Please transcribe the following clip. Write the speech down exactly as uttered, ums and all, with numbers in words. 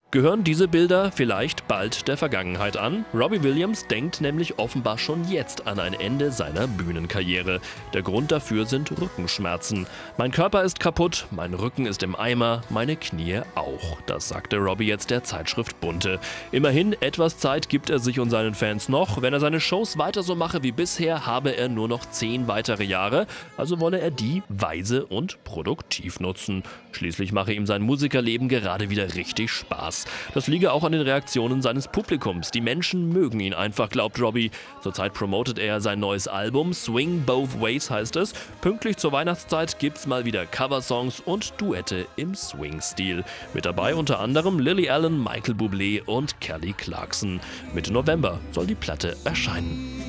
Gehören diese Bilder vielleicht bald der Vergangenheit an? Robbie Williams denkt nämlich offenbar schon jetzt an ein Ende seiner Bühnenkarriere. Der Grund dafür sind Rückenschmerzen. Mein Körper ist kaputt, mein Rücken ist im Eimer, meine Knie auch. Das sagte Robbie jetzt der Zeitschrift Bunte. Immerhin, etwas Zeit gibt er sich und seinen Fans noch. Wenn er seine Shows weiter so mache wie bisher, habe er nur noch zehn weitere Jahre. Also wolle er die weise und produktiv nutzen. Schließlich mache ihm sein Musikerleben gerade wieder richtig Spaß. Das liege auch an den Reaktionen seines Publikums. Die Menschen mögen ihn einfach, glaubt Robbie. Zurzeit promotet er sein neues Album, Swing Both Ways heißt es. Pünktlich zur Weihnachtszeit gibt's mal wieder Coversongs und Duette im Swing-Stil. Mit dabei unter anderem Lily Allen, Michael Bublé und Kelly Clarkson. Mitte November soll die Platte erscheinen.